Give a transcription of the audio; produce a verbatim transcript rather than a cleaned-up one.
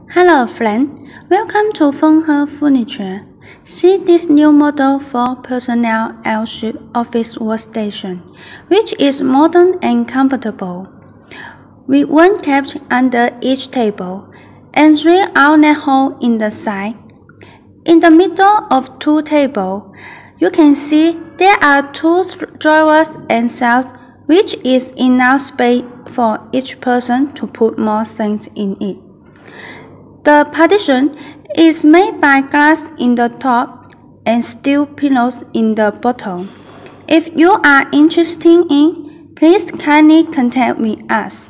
Hello friend, welcome to Fenghe Furniture. See this new model for personnel L-shaped office workstation, which is modern and comfortable. With one couch under each table and three outlet holes in the side. In the middle of two tables, you can see there are two drawers and shelves, which is enough space for each person to put more things in it. The partition is made by glass in the top and steel pillows in the bottom. If you are interested in, please kindly contact with us.